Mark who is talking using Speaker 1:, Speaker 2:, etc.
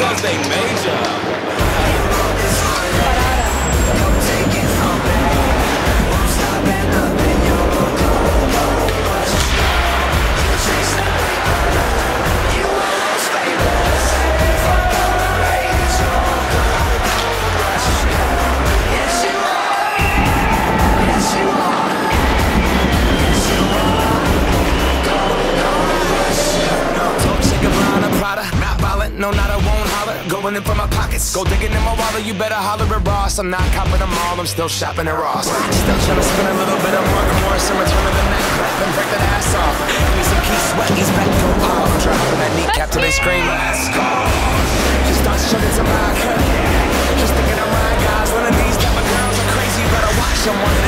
Speaker 1: cause they major. No, not I won't holler, going in for my pockets. Go digging in my wallet, you better holler at Ross. I'm not copping them all, I'm still shopping at Ross. Still trying to spend a little bit of Mark Morris in return of the nightclub and break that ass off. Give me some Keith Sweat, he's back to off. Dropping that kneecap till they scream, let's go. Just start chugging some vodka. Just thinking of my guys, one of these type of girls are crazy, you better watch them.